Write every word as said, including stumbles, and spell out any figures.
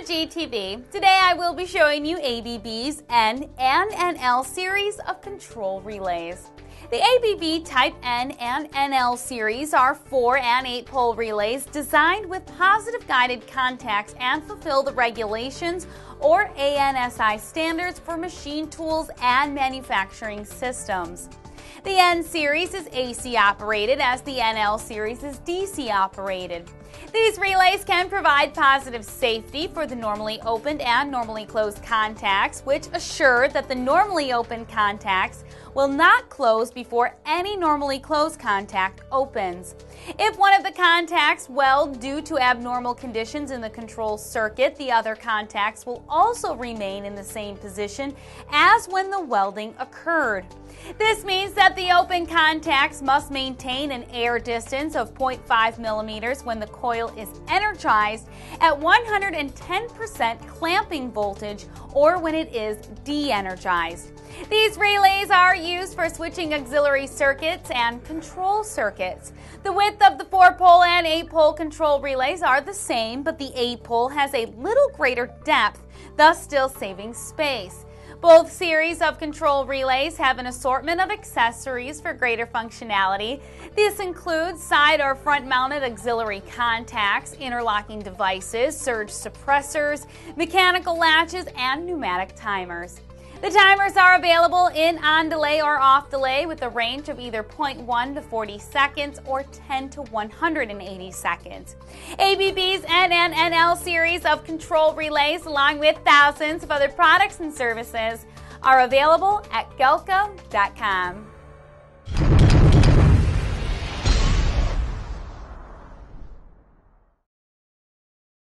G T V. Today I will be showing you A B B's N and N L series of control relays. The A B B Type N and N L series are four and eight pole relays designed with positive guided contacts and fulfill the regulations or A N S I standards for machine tools and manufacturing systems. The N series is A C operated as the N L series is D C operated. These relays can provide positive safety for the normally opened and normally closed contacts, which assure that the normally opened contacts will not close before any normally closed contact opens. If one of the contacts weld due to abnormal conditions in the control circuit, the other contacts will also remain in the same position as when the welding occurred. This means that the open contacts must maintain an air distance of zero point five millimeters when the coil is energized at one hundred ten percent clamping voltage or when it is de-energized. These relays are used for switching auxiliary circuits and control circuits. The width of the four pole and eight pole control relays are the same, but the eight pole has a little greater depth, thus still saving space. Both series of control relays have an assortment of accessories for greater functionality. This includes side or front mounted auxiliary contacts, interlocking devices, surge suppressors, mechanical latches, and pneumatic timers. The timers are available in on delay or off delay with a range of either zero point one to forty seconds or ten to one hundred eighty seconds. A B B's N and N L series of control relays, along with thousands of other products and services, are available at Galco dot com.